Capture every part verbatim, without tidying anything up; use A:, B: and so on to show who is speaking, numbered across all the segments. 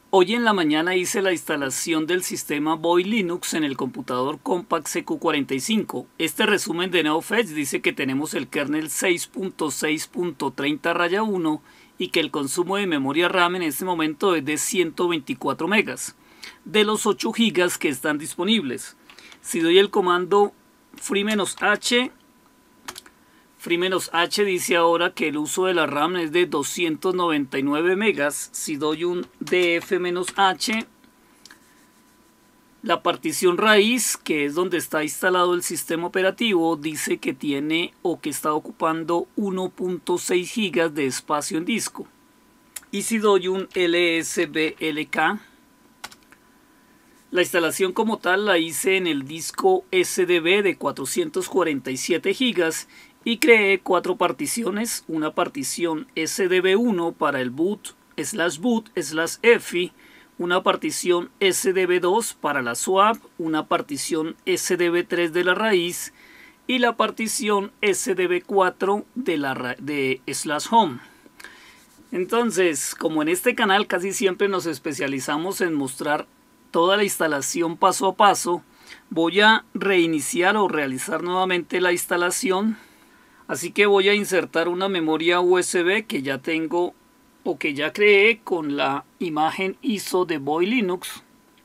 A: Hoy en la mañana hice la instalación del sistema Boy Linux en el computador Compaq C Q cuarenta y cinco. Este resumen de NeoFetch dice que tenemos el kernel seis punto seis punto treinta raya uno y que el consumo de memoria RAM en este momento es de ciento veinticuatro megas, de los ocho gigas que están disponibles. Si doy el comando free-h, free-h dice ahora que el uso de la RAM es de doscientos noventa y nueve megas. Si doy un df-h, la partición raíz, que es donde está instalado el sistema operativo, dice que tiene o que está ocupando uno punto seis gigas de espacio en disco. Y si doy un lsblk, la instalación como tal la hice en el disco S D B de cuatrocientos cuarenta y siete gigas y creé cuatro particiones: una partición S D B uno para el boot slash boot slash F, una partición S D B dos para la swap, una partición S D B tres de la raíz y la partición S D B cuatro de la de slash home. Entonces, como en este canal casi siempre nos especializamos en mostrar toda la instalación paso a paso, voy a reiniciar o realizar nuevamente la instalación. Así que voy a insertar una memoria U S B que ya tengo o que ya creé con la imagen I S O de Boy Linux.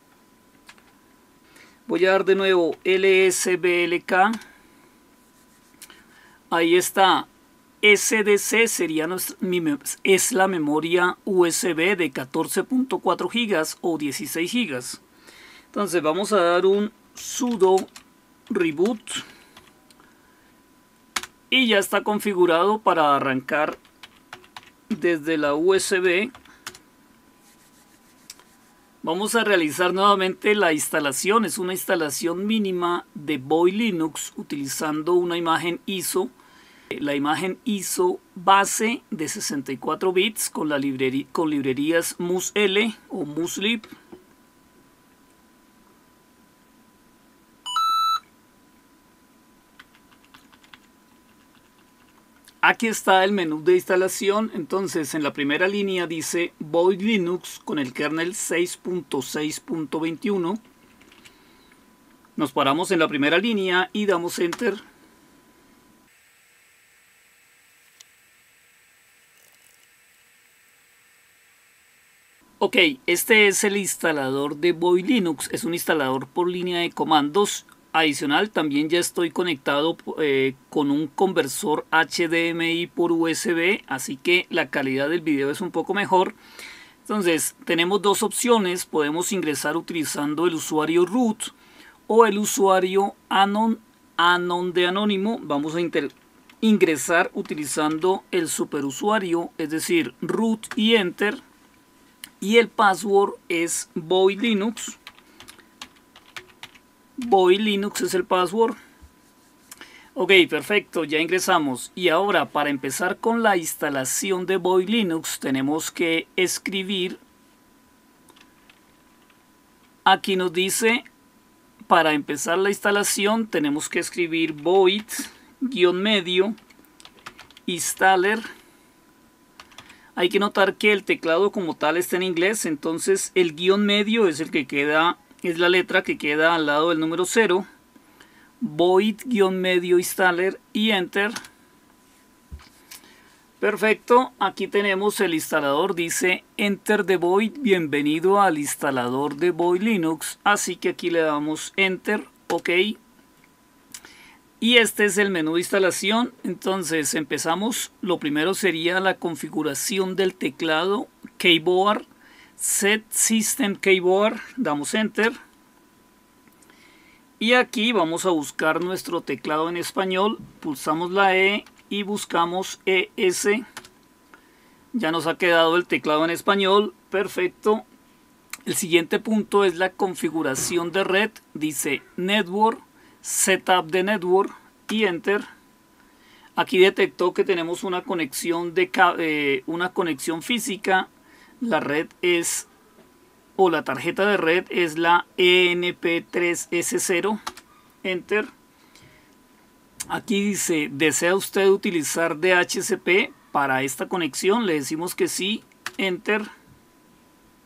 A: Voy a dar de nuevo lsblk. Ahí está. S D C sería nuestra, es la memoria U S B de catorce punto cuatro gigas o dieciséis gigas. Entonces vamos a dar un sudo reboot y ya está configurado para arrancar desde la U S B. Vamos a realizar nuevamente la instalación. Es una instalación mínima de Boy Linux utilizando una imagen I S O. La imagen I S O base de sesenta y cuatro bits con, la librería, con librerías musl o muslib. Aquí está el menú de instalación. Entonces en la primera línea dice Boy Linux con el kernel seis punto seis punto veintiuno. Nos paramos en la primera línea y damos enter. Ok, este es el instalador de Boy Linux. Es un instalador por línea de comandos. Adicional, también ya estoy conectado eh, con un conversor H D M I por U S B, así que la calidad del video es un poco mejor. Entonces tenemos dos opciones: podemos ingresar utilizando el usuario root o el usuario anon, anon de anónimo. Vamos a ingresar utilizando el superusuario, es decir, root y enter, y el password es Boy Linux. Boy Linux es el password. Ok, perfecto, ya ingresamos. Y ahora, para empezar con la instalación de Boy Linux, tenemos que escribir. Aquí nos dice, para empezar la instalación, tenemos que escribir void guión medio installer. Hay que notar que el teclado como tal está en inglés, entonces el guión medio es el que queda, es la letra que queda al lado del número cero. Void-medio installer y enter. Perfecto, aquí tenemos el instalador, dice enter the void, bienvenido al instalador de Boy Linux, así que aquí le damos enter, ok. Y este es el menú de instalación. Entonces empezamos. Lo primero sería la configuración del teclado keyboard, set system keyboard, damos enter. Y aquí vamos a buscar nuestro teclado en español, pulsamos la E y buscamos E S. Ya nos ha quedado el teclado en español, perfecto. El siguiente punto es la configuración de red, dice network, setup de network y enter. Aquí detectó que tenemos una conexión de eh, una conexión física. La red es o la tarjeta de red es la E N P tres S cero, enter. Aquí dice, ¿desea usted utilizar D H C P para esta conexión? Le decimos que sí, enter.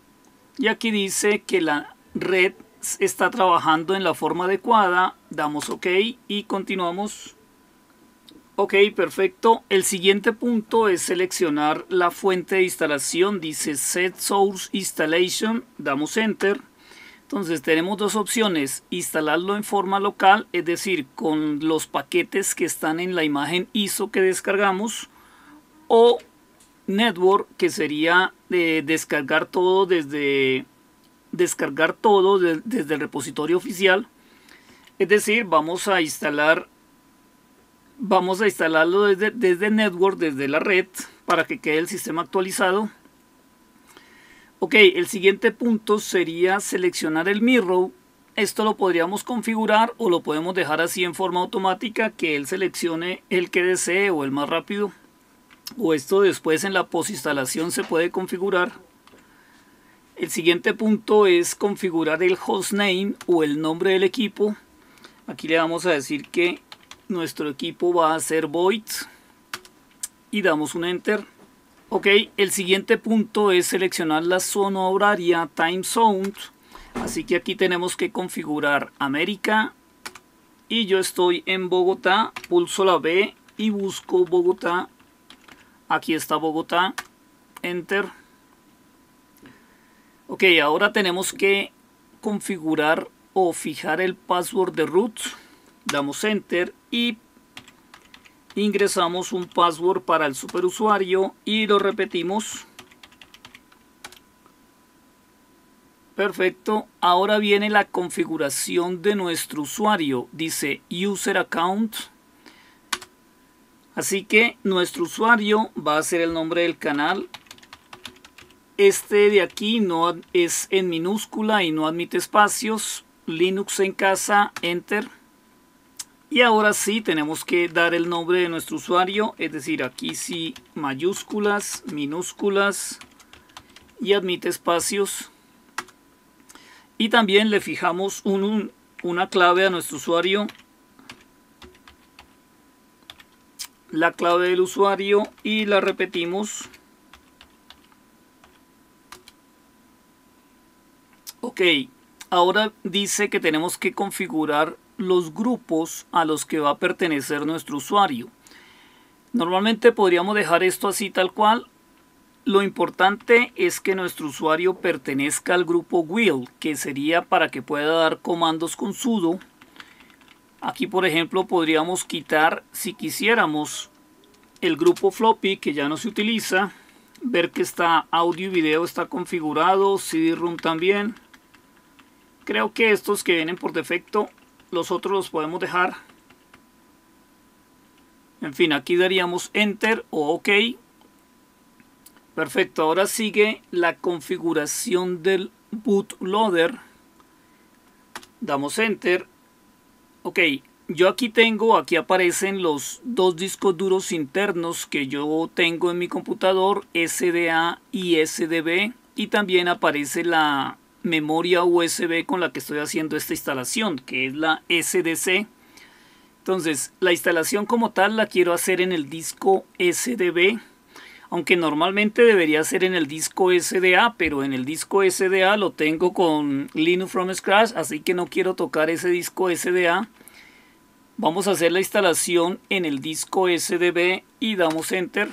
A: y aquí dice que la red está trabajando en la forma adecuada. Damos OK y continuamos. Ok, perfecto. El siguiente punto es seleccionar la fuente de instalación. Dice Set Source Installation. Damos Enter. Entonces tenemos dos opciones. Instalarlo en forma local, es decir, con los paquetes que están en la imagen I S O que descargamos. O Network, que sería de descargar todo desde, descargar todo de, desde el repositorio oficial. Es decir, vamos a instalar... Vamos a instalarlo desde, desde Network, desde la red, para que quede el sistema actualizado. Ok, el siguiente punto sería seleccionar el mirror. Esto lo podríamos configurar o lo podemos dejar así en forma automática, que él seleccione el que desee o el más rápido. O esto después en la postinstalación se puede configurar. El siguiente punto es configurar el hostname o el nombre del equipo. Aquí le vamos a decir que nuestro equipo va a ser void y damos un enter. Ok, el siguiente punto es seleccionar la zona horaria, time zone. Así que aquí tenemos que configurar América y yo estoy en Bogotá. Pulso la B y busco Bogotá. Aquí está Bogotá, enter. Ok, ahora tenemos que configurar o fijar el password de root. Damos enter y ingresamos un password para el superusuario y lo repetimos. Perfecto. Ahora viene la configuración de nuestro usuario. Dice user account. Así que nuestro usuario va a ser el nombre del canal. Este de aquí no es en minúscula y no admite espacios. Linux en casa, enter. Y ahora sí tenemos que dar el nombre de nuestro usuario, es decir, aquí sí mayúsculas, minúsculas y admite espacios. Y también le fijamos un, un, una clave a nuestro usuario, la clave del usuario y la repetimos. Ok, ahora dice que tenemos que configurar los grupos a los que va a pertenecer nuestro usuario. Normalmente podríamos dejar esto así tal cual. Lo importante es que nuestro usuario pertenezca al grupo will, que sería para que pueda dar comandos con sudo. Aquí por ejemplo podríamos quitar, si quisiéramos, el grupo floppy que ya no se utiliza. Ver que está audio y video está configurado, C D ROM también. Creo que estos que vienen por defecto, los otros los podemos dejar. En fin, aquí daríamos enter o OK. Perfecto, ahora sigue la configuración del bootloader. Damos enter. Ok, yo aquí tengo, aquí aparecen los dos discos duros internos que yo tengo en mi computador, S D A y S D B. Y también aparece la memoria U S B con la que estoy haciendo esta instalación, que es la S D C. Entonces la instalación como tal la quiero hacer en el disco S D B, aunque normalmente debería ser en el disco S D A, pero en el disco S D A lo tengo con Linux from Scratch, así que no quiero tocar ese disco S D A. Vamos a hacer la instalación en el disco S D B y damos enter.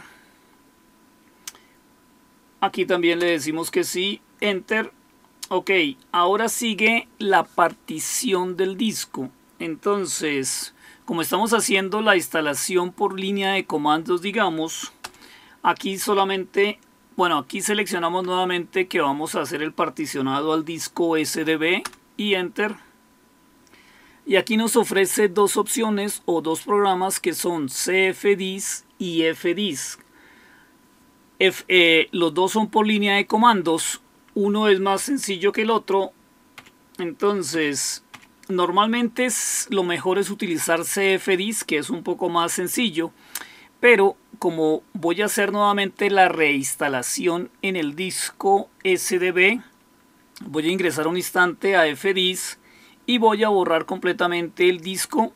A: Aquí también le decimos que sí, enter. Ok, ahora sigue la partición del disco. Entonces, como estamos haciendo la instalación por línea de comandos, digamos, aquí solamente, bueno, aquí seleccionamos nuevamente que vamos a hacer el particionado al disco S D B y enter. Y aquí nos ofrece dos opciones o dos programas que son cfdisk y fdisk. F, eh, los dos son por línea de comandos. Uno es más sencillo que el otro. Entonces, normalmente es, lo mejor es utilizar cfdisk, que es un poco más sencillo. Pero como voy a hacer nuevamente la reinstalación en el disco S D B, voy a ingresar un instante a fdisk y voy a borrar completamente el disco.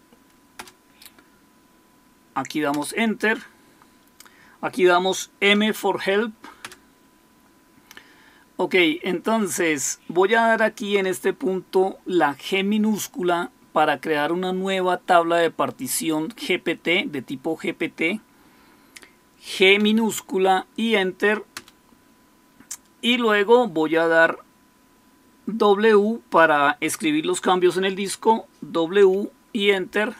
A: Aquí damos enter. Aquí damos M for help. Ok, entonces voy a dar aquí en este punto la G minúscula para crear una nueva tabla de partición G P T de tipo G P T. G minúscula y Enter. Y luego voy a dar W para escribir los cambios en el disco. W y Enter.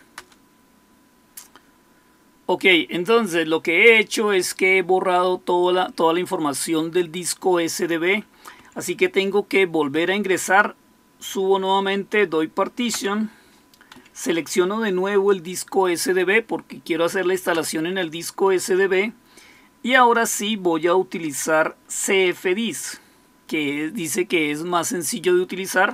A: Ok, entonces lo que he hecho es que he borrado toda la, toda la información del disco S D B. Así que tengo que volver a ingresar. Subo nuevamente, doy Partition. Selecciono de nuevo el disco S D B porque quiero hacer la instalación en el disco S D B. Y ahora sí voy a utilizar cfdisk, que dice que es más sencillo de utilizar.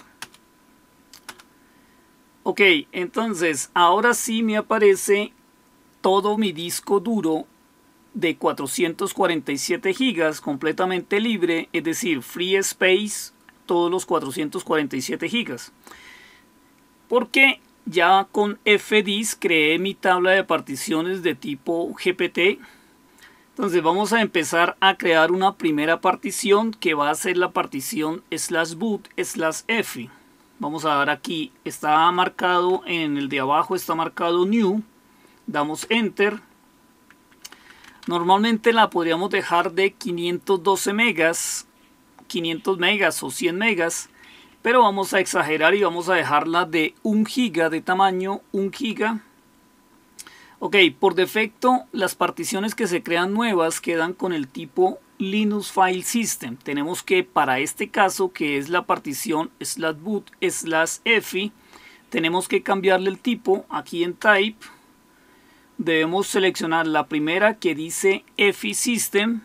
A: Ok, entonces ahora sí me aparece todo mi disco duro de cuatrocientos cuarenta y siete gigas completamente libre, es decir, free space, todos los cuatrocientos cuarenta y siete gigas. Porque ya con fdisk creé mi tabla de particiones de tipo G P T. Entonces vamos a empezar a crear una primera partición que va a ser la partición slash boot slash f. Vamos a dar aquí, está marcado en el de abajo, está marcado new. Damos enter. Normalmente la podríamos dejar de quinientos doce megas, quinientos megas o cien megas, pero vamos a exagerar y vamos a dejarla de un giga de tamaño, un giga. Ok, por defecto las particiones que se crean nuevas quedan con el tipo Linux File System. Tenemos que, para este caso, que es la partición slash boot slash f, tenemos que cambiarle el tipo. Aquí en type debemos seleccionar la primera que dice F System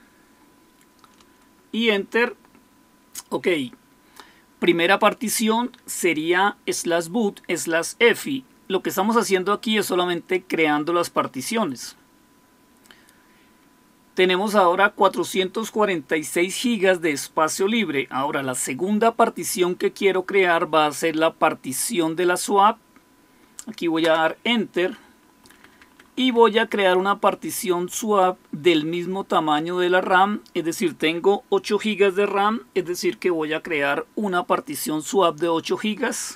A: y enter. Ok, primera partición sería slash boot slash f. Lo que estamos haciendo aquí es solamente creando las particiones. Tenemos ahora cuatrocientos cuarenta y seis gigas de espacio libre. Ahora la segunda partición que quiero crear va a ser la partición de la swap. Aquí voy a dar enter. Y voy a crear una partición swap del mismo tamaño de la RAM, es decir, tengo ocho gigas de RAM, es decir que voy a crear una partición swap de ocho gigas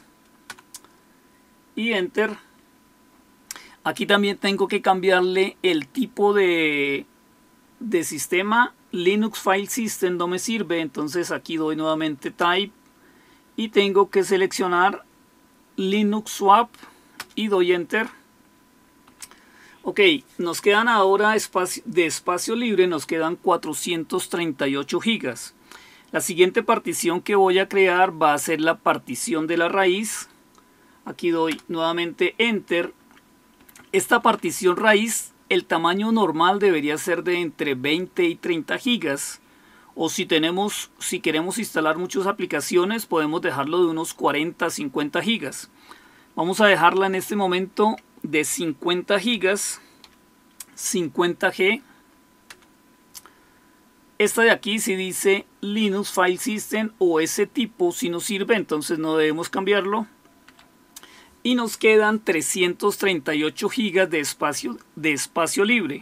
A: y enter. Aquí también tengo que cambiarle el tipo de, de sistema. Linux File System no me sirve, entonces aquí doy nuevamente type y tengo que seleccionar Linux Swap y doy enter. Ok, nos quedan ahora espacio, de espacio libre, nos quedan cuatrocientos treinta y ocho gigas. La siguiente partición que voy a crear va a ser la partición de la raíz. Aquí doy nuevamente enter. Esta partición raíz, el tamaño normal debería ser de entre veinte y treinta gigas. O si tenemos, si queremos instalar muchas aplicaciones, podemos dejarlo de unos cuarenta a cincuenta gigas. Vamos a dejarla en este momento de cincuenta gigas, cincuenta G. Esta de aquí si dice Linux File System o ese tipo, si nos sirve, entonces no debemos cambiarlo. Y nos quedan trescientos treinta y ocho gigas de espacio, de espacio libre.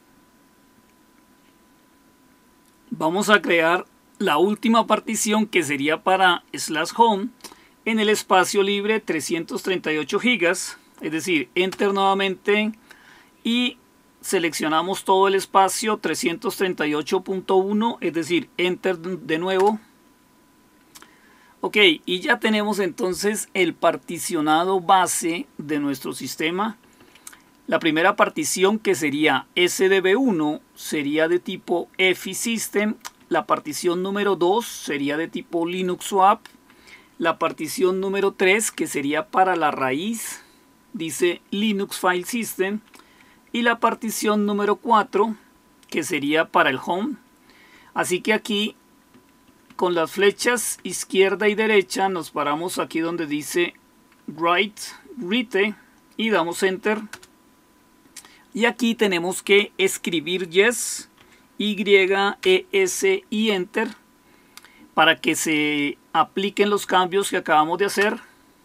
A: Vamos a crear la última partición que sería para slash home en el espacio libre trescientos treinta y ocho gigas. Es decir, enter nuevamente y seleccionamos todo el espacio trescientos treinta y ocho punto uno, es decir, enter de nuevo. Ok, y ya tenemos entonces el particionado base de nuestro sistema. La primera partición, que sería S D B uno, sería de tipo F System. La partición número dos sería de tipo Linux Swap. La partición número tres, que sería para la raíz, dice Linux File System. Y la partición número cuatro, que sería para el home. Así que aquí con las flechas izquierda y derecha nos paramos aquí donde dice Write, Write y damos enter. Y aquí tenemos que escribir yes, Y E S y enter para que se apliquen los cambios que acabamos de hacer.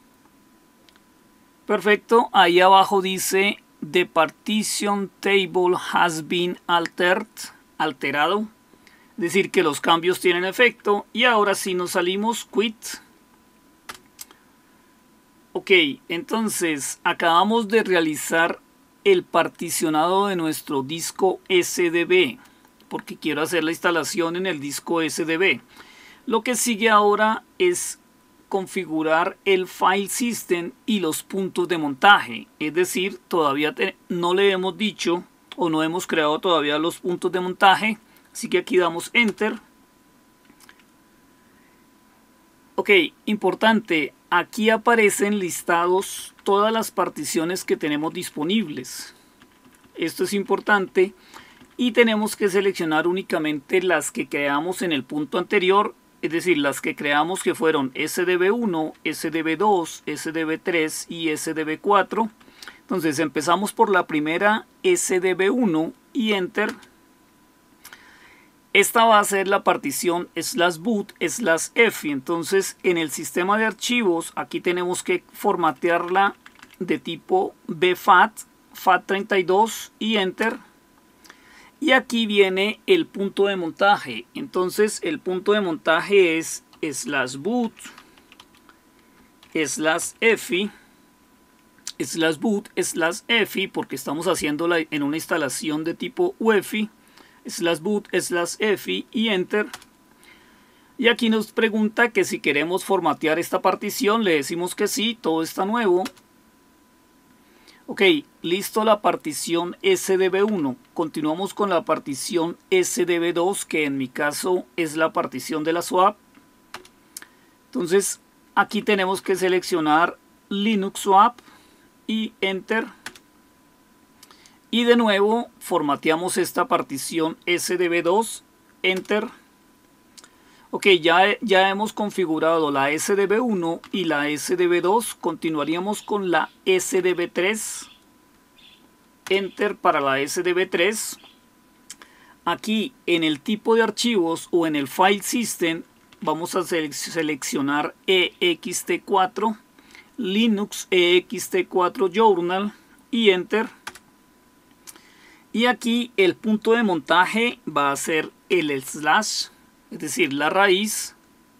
A: Perfecto, ahí abajo dice The partition table has been altered, alterado. Es decir, que los cambios tienen efecto. Y ahora sí nos salimos, quit. Ok, entonces acabamos de realizar el particionado de nuestro disco S D B, porque quiero hacer la instalación en el disco S D B. Lo que sigue ahora es configurar el file system y los puntos de montaje. Es decir, todavía te, no le hemos dicho o no hemos creado todavía los puntos de montaje. Así que aquí damos enter. Ok, importante, aquí aparecen listados todas las particiones que tenemos disponibles. Esto es importante y tenemos que seleccionar únicamente las que creamos en el punto anterior, es decir, las que creamos que fueron S D B uno, S D B dos, S D B tres y S D B cuatro. Entonces empezamos por la primera S D B uno y enter. Esta va a ser la partición slash boot slash f. Entonces en el sistema de archivos aquí tenemos que formatearla de tipo B F A T, F A T treinta y dos y enter. Y aquí viene el punto de montaje. Entonces el punto de montaje es slash boot slash f slash boot slash f, porque estamos haciéndola en una instalación de tipo U E F I, slash boot slash f y enter. Y aquí nos pregunta que si queremos formatear esta partición, le decimos que sí, todo está nuevo. Ok, listo la partición S D B uno. Continuamos con la partición S D B dos, que en mi caso es la partición de la swap. Entonces aquí tenemos que seleccionar Linux swap y enter. Y de nuevo formateamos esta partición S D B dos, enter. Ok, ya, ya hemos configurado la S D B uno y la S D B dos. Continuaríamos con la S D B tres. Enter para la S D B tres. Aquí en el tipo de archivos o en el file system vamos a sele seleccionar E X T cuatro, Linux E X T cuatro Journal y enter. Y aquí el punto de montaje va a ser el slash, es decir, la raíz.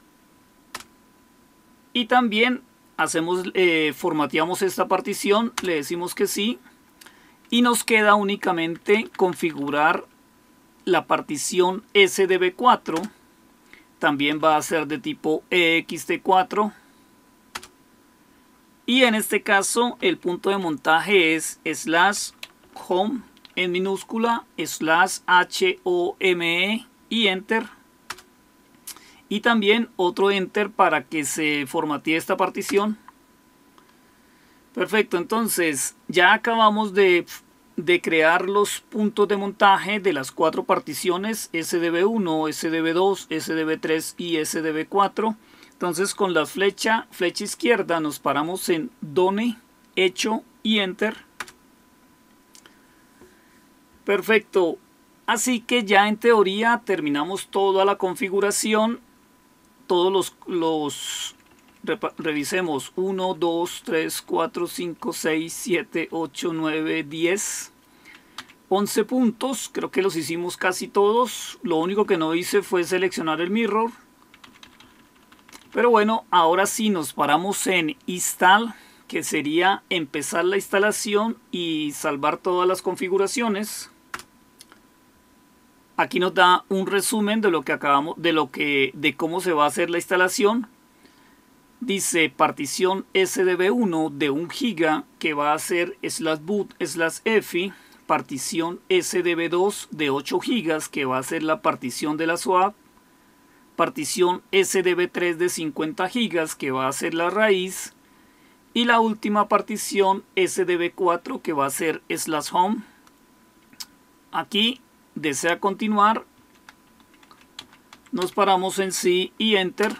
A: Y también hacemos, eh, formateamos esta partición, le decimos que sí. Y nos queda únicamente configurar la partición S D B cuatro. También va a ser de tipo E X T cuatro. Y en este caso el punto de montaje es slash home en minúscula, slash H O M E y enter. Y también otro enter para que se formatee esta partición. Perfecto, entonces ya acabamos de, de crear los puntos de montaje de las cuatro particiones S D B uno, S D B dos, S D B tres y S D B cuatro. Entonces con la flecha, flecha izquierda nos paramos en Done, Hecho y Enter. Perfecto, así que ya en teoría terminamos toda la configuración. Todos los, los revisemos uno, dos, tres, cuatro, cinco, seis, siete, ocho, nueve, diez, once puntos. Creo que los hicimos casi todos. Lo único que no hice fue seleccionar el mirror. Pero bueno, ahora sí nos paramos en install, que sería empezar la instalación y salvar todas las configuraciones. Aquí nos da un resumen de lo que acabamos, de lo que, de cómo se va a hacer la instalación. Dice partición S D B uno de un giga que va a ser slash boot slash f. Partición S D B dos de ocho gigas que va a ser la partición de la swap. Partición S D B tres de cincuenta gigas que va a ser la raíz. Y la última partición S D B cuatro que va a ser slash home. Aquí desea continuar, nos paramos en sí y enter.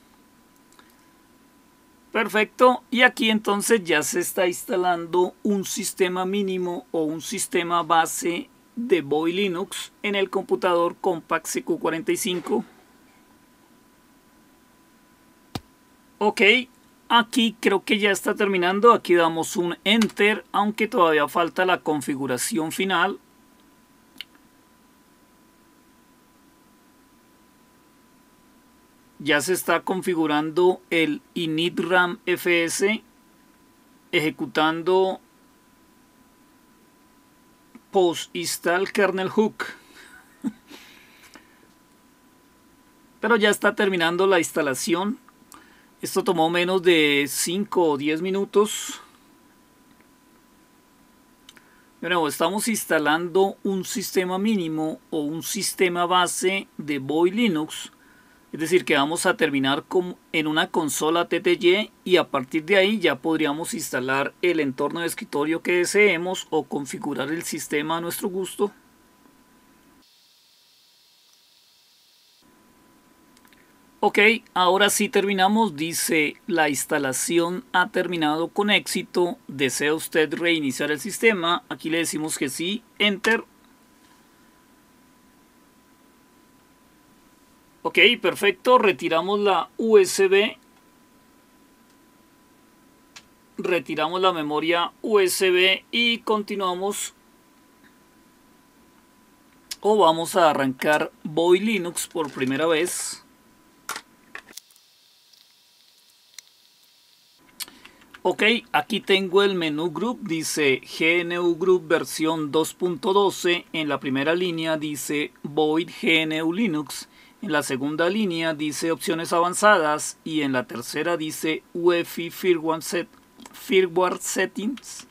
A: Perfecto, y aquí entonces ya se está instalando un sistema mínimo o un sistema base de V O I Linux en el computador Compaq C Q cuarenta y cinco. Ok, aquí creo que ya está terminando. Aquí damos un enter, aunque todavía falta la configuración final. ya se está configurando el initram fs, ejecutando post install kernel hook. Pero ya está terminando la instalación. Esto tomó menos de cinco o diez minutos. De nuevo, estamos instalando un sistema mínimo o un sistema base de Boy Linux. Es decir, que vamos a terminar con, en una consola T T Y, y a partir de ahí ya podríamos instalar el entorno de escritorio que deseemos o configurar el sistema a nuestro gusto. Ok, ahora sí terminamos. Dice: la instalación ha terminado con éxito. ¿Desea usted reiniciar el sistema? Aquí le decimos que sí, enter. Ok, perfecto. Retiramos la U S B. Retiramos la memoria U S B y continuamos. O vamos a arrancar Boy Linux por primera vez. Ok, aquí tengo el menú Group, dice G N U Group versión dos punto doce. En la primera línea dice Void G N U Linux. En la segunda línea dice opciones avanzadas. Y en la tercera dice U E F I Firmware, set, firmware Settings.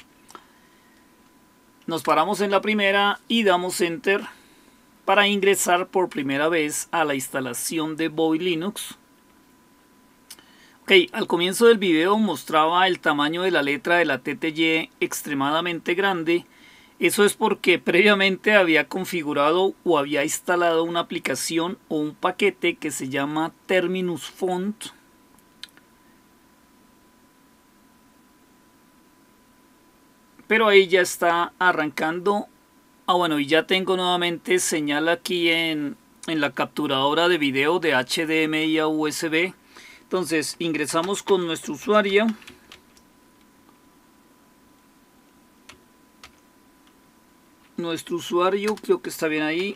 A: Nos paramos en la primera y damos Enter para ingresar por primera vez a la instalación de Boy Linux. Ok, al comienzo del video mostraba el tamaño de la letra de la T T Y extremadamente grande. Eso es porque previamente había configurado o había instalado una aplicación o un paquete que se llama Terminus Font. Pero ahí ya está arrancando. Ah, bueno, y ya tengo nuevamente señal aquí en, en la capturadora de video de H D M I a U S B. Entonces ingresamos con nuestro usuario. Nuestro usuario creo que está bien ahí.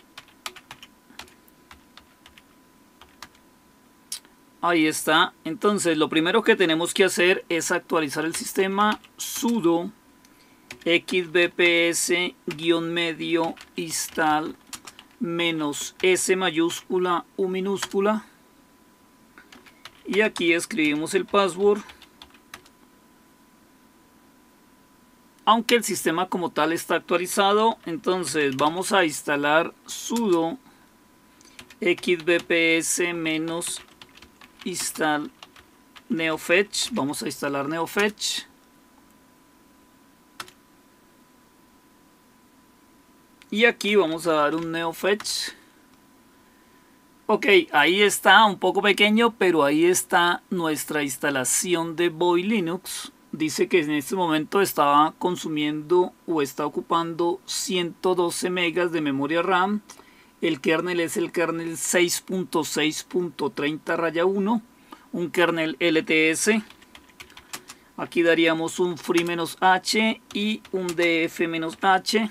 A: Ahí está. Entonces lo primero que tenemos que hacer es actualizar el sistema. Sudo xbps-medio install menos S mayúscula U minúscula. Y aquí escribimos el password. Aunque el sistema como tal está actualizado, entonces vamos a instalar sudo xbps-install neofetch. Vamos a instalar neofetch. Y aquí vamos a dar un neofetch. Ok, ahí está, un poco pequeño, pero ahí está nuestra instalación de Boy Linux. Dice que en este momento estaba consumiendo o está ocupando ciento doce megas de memoria RAM. El kernel es el kernel seis punto seis punto treinta raya uno, un kernel L T S. Aquí daríamos un free-h y un df-h.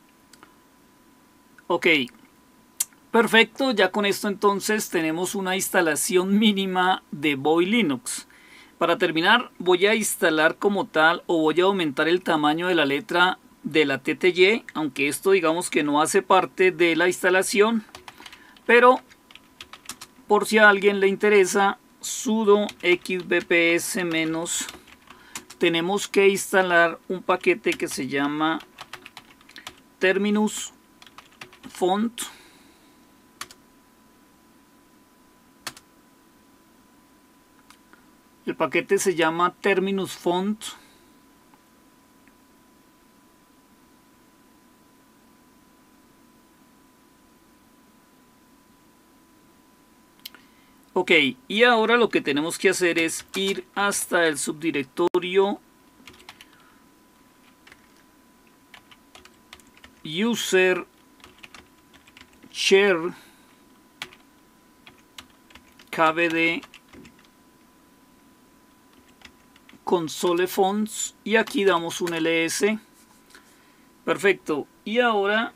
A: Ok. Perfecto, ya con esto entonces tenemos una instalación mínima de Boy Linux. Para terminar voy a instalar como tal o voy a aumentar el tamaño de la letra de la T T Y, aunque esto digamos que no hace parte de la instalación, pero por si a alguien le interesa, sudo xbps menos, tenemos que instalar un paquete que se llama Terminus Font. El paquete se llama Terminus Font. Ok, y ahora lo que tenemos que hacer es ir hasta el subdirectorio user share kbd console fonts y aquí damos un ls. Perfecto, y ahora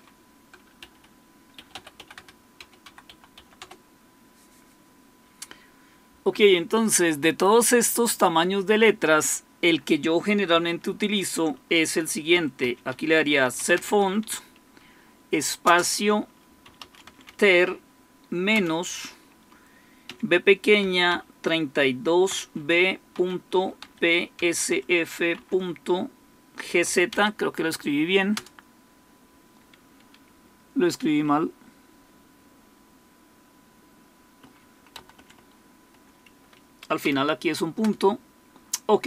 A: Ok, entonces de todos estos tamaños de letras, el que yo generalmente utilizo es el siguiente. Aquí le daría set font, espacio, ter, menos, b pequeña, treinta y dos b punto p s f punto g z, creo que lo escribí bien, lo escribí mal. Al final aquí es un punto. Ok.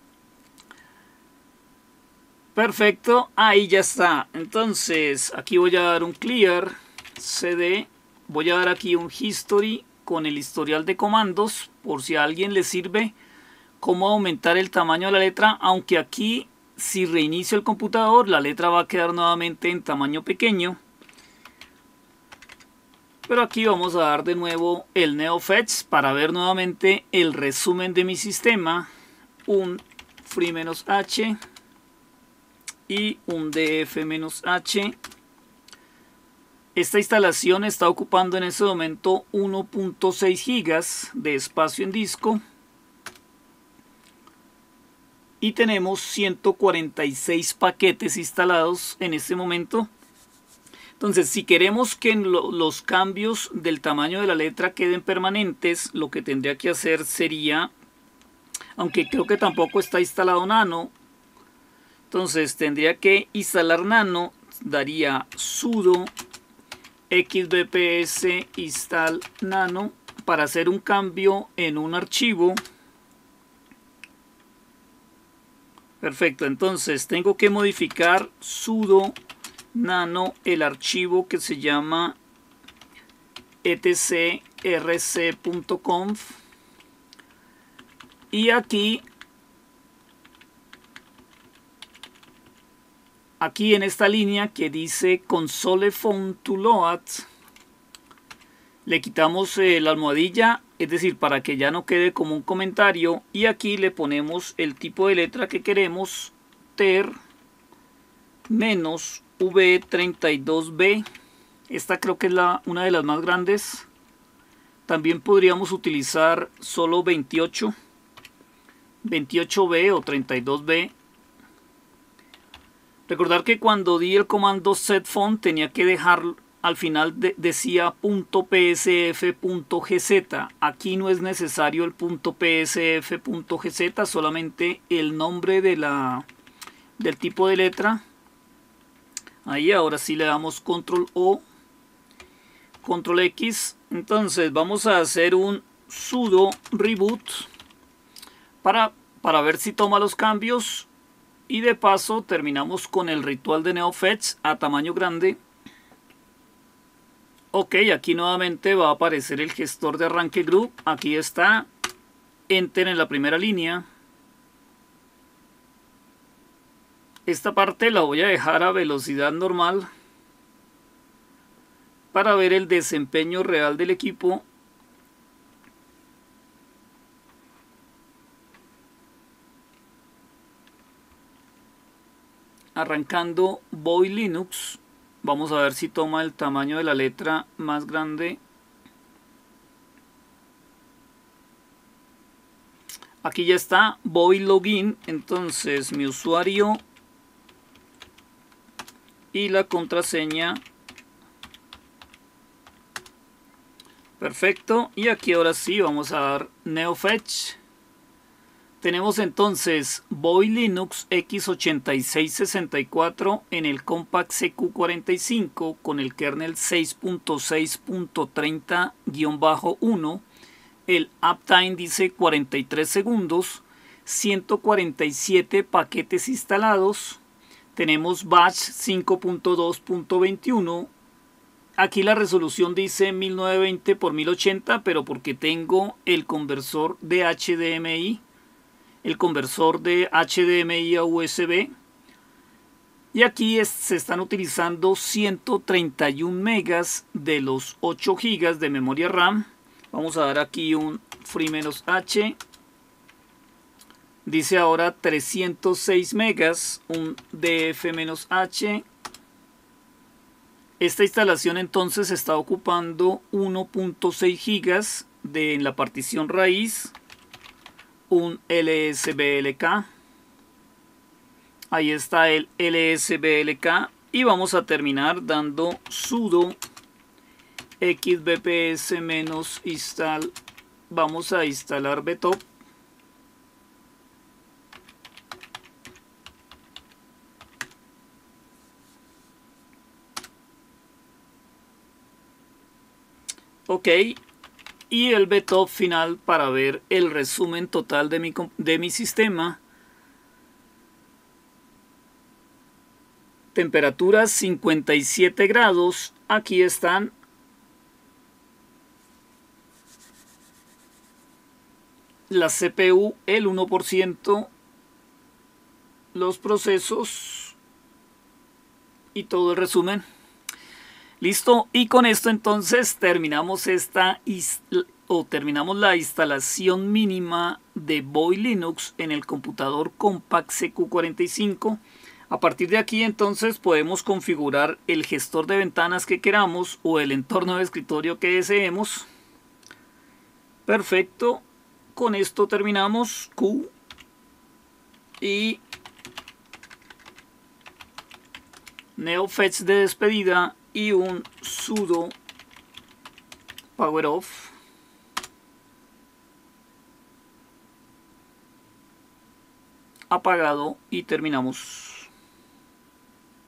A: Perfecto. Ahí ya está. Entonces aquí voy a dar un clear cd. Voy a dar aquí un history con el historial de comandos. Por si a alguien le sirve cómo aumentar el tamaño de la letra. Aunque aquí si reinicio el computador la letra va a quedar nuevamente en tamaño pequeño. Pero aquí vamos a dar de nuevo el NeoFetch para ver nuevamente el resumen de mi sistema. Un free-h y un df-h. Esta instalación está ocupando en este momento uno punto seis gigas de espacio en disco. Y tenemos ciento cuarenta y seis paquetes instalados en este momento. Entonces, si queremos que los cambios del tamaño de la letra queden permanentes, lo que tendría que hacer sería, aunque creo que tampoco está instalado Nano, entonces tendría que instalar Nano, daría sudo xbps install nano para hacer un cambio en un archivo. Perfecto, entonces tengo que modificar sudo nano el archivo que se llama etc rc punto conf y aquí aquí en esta línea que dice console font to load le quitamos eh, la almohadilla, es decir, para que ya no quede como un comentario, y aquí le ponemos el tipo de letra que queremos, ter menos v treinta y dos b. Esta creo que es la, una de las más grandes. También podríamos utilizar solo veintiocho, veintiocho b o treinta y dos b. Recordar que cuando di el comando setFont tenía que dejar al final de, decía .psf.gz. Aquí no es necesario el .psf.gz, solamente el nombre de la, del tipo de letra. Ahí ahora sí le damos control O, control X. Entonces vamos a hacer un sudo reboot para, para ver si toma los cambios. Y de paso terminamos con el ritual de NeoFetch a tamaño grande. Ok, aquí nuevamente va a aparecer el gestor de arranque group. Aquí está. Enter en la primera línea. Esta parte la voy a dejar a velocidad normal para ver el desempeño real del equipo. Arrancando Boy Linux, vamos a ver si toma el tamaño de la letra más grande. Aquí ya está Boy Login, entonces mi usuario y la contraseña. Perfecto, y aquí ahora sí vamos a dar NeoFetch. Tenemos entonces Boy Linux X ochenta y seis sesenta y cuatro en el Compact C Q cuarenta y cinco con el kernel seis punto seis punto treinta guión uno. El uptime dice cuarenta y tres segundos, ciento cuarenta y siete paquetes instalados. Tenemos batch cinco punto dos punto veintiuno. Aquí la resolución dice mil novecientos veinte por mil ochenta, pero porque tengo el conversor de H D M I. El conversor de H D M I a U S B, y aquí es, se están utilizando ciento treinta y un megas de los ocho gigas de memoria RAM. Vamos a dar aquí un free-h, dice ahora trescientos seis megas, un df-h. Esta instalación entonces está ocupando uno punto seis gigas de en la partición raíz un lsblk. Ahí está el lsblk y vamos a terminar dando sudo xbps menos install. Vamos a instalar btop. Ok, y el btop final para ver el resumen total de mi, de mi sistema. Temperaturas cincuenta y siete grados, aquí están. La C P U el uno por ciento, los procesos y todo el resumen. Listo, y con esto entonces terminamos esta o terminamos la instalación mínima de Boy Linux en el computador Compaq C Q cuarenta y cinco. A partir de aquí entonces podemos configurar el gestor de ventanas que queramos o el entorno de escritorio que deseemos. Perfecto, con esto terminamos. Q y neofetch de despedida y un sudo power off. Apagado y terminamos.